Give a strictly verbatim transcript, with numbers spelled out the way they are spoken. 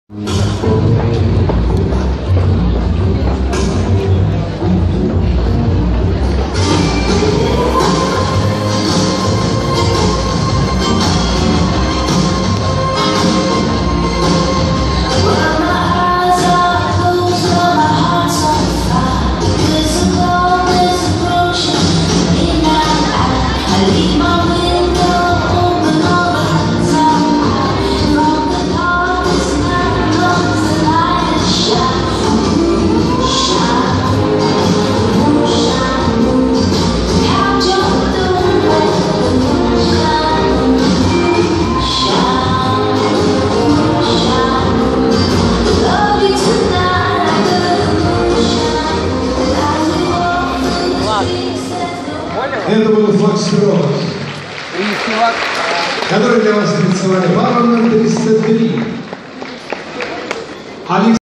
Это был фокстрот, который для вас танцевали. Пара номер тридцать три.